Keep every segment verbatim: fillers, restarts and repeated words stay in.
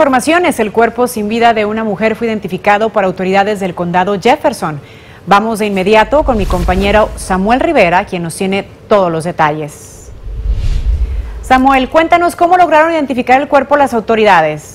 Informaciones, el cuerpo sin vida de una mujer fue identificado por autoridades del condado Jefferson. Vamos de inmediato con mi compañero Samuel Rivera, quien nos tiene todos los detalles. Samuel, cuéntanos cómo lograron identificar el cuerpo las autoridades.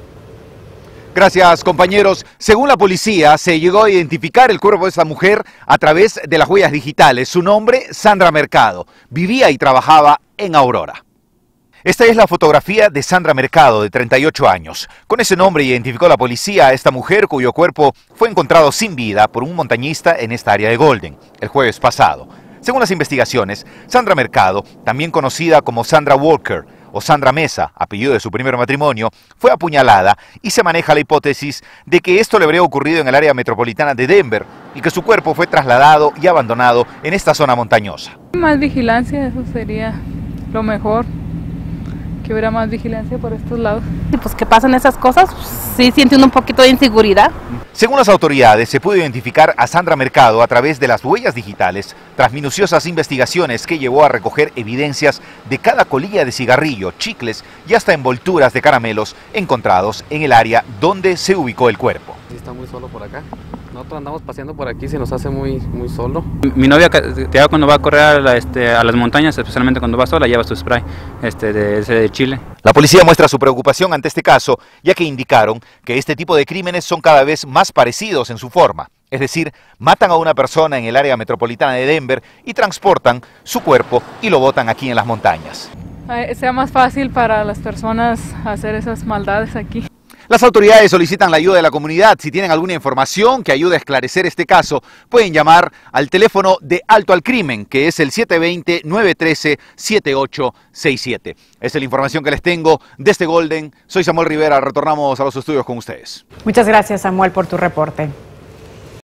Gracias, compañeros. Según la policía, se llegó a identificar el cuerpo de esta mujer a través de las huellas digitales. Su nombre, Sandra Mercado. Vivía y trabajaba en Aurora. Esta es la fotografía de Sandra Mercado, de treinta y ocho años. Con ese nombre identificó la policía a esta mujer cuyo cuerpo fue encontrado sin vida por un montañista en esta área de Golden, el jueves pasado. Según las investigaciones, Sandra Mercado, también conocida como Sandra Walker o Sandra Mesa, apellido de su primer matrimonio, fue apuñalada y se maneja la hipótesis de que esto le habría ocurrido en el área metropolitana de Denver y que su cuerpo fue trasladado y abandonado en esta zona montañosa. Más vigilancia, eso sería lo mejor. Que hubiera más vigilancia por estos lados. Pues que pasan esas cosas, pues, sí siente un poquito de inseguridad. Según las autoridades, se pudo identificar a Sandra Mercado a través de las huellas digitales, tras minuciosas investigaciones que llevó a recoger evidencias de cada colilla de cigarrillo, chicles y hasta envolturas de caramelos encontrados en el área donde se ubicó el cuerpo. Sí, está muy solo por acá. Nosotros andamos paseando por aquí, se nos hace muy, muy solo. Mi novia, ya cuando va a correr a, la, este, a las montañas, especialmente cuando va sola, lleva su spray este, de, de Chile. La policía muestra su preocupación ante este caso, ya que indicaron que este tipo de crímenes son cada vez más parecidos en su forma. Es decir, matan a una persona en el área metropolitana de Denver y transportan su cuerpo y lo botan aquí en las montañas. Eh, sea más fácil para las personas hacer esas maldades aquí. Las autoridades solicitan la ayuda de la comunidad. Si tienen alguna información que ayude a esclarecer este caso, pueden llamar al teléfono de Alto al Crimen, que es el siete dos cero, nueve uno tres, siete ocho seis siete. Esa es la información que les tengo desde Golden. Soy Samuel Rivera. Retornamos a los estudios con ustedes. Muchas gracias, Samuel, por tu reporte.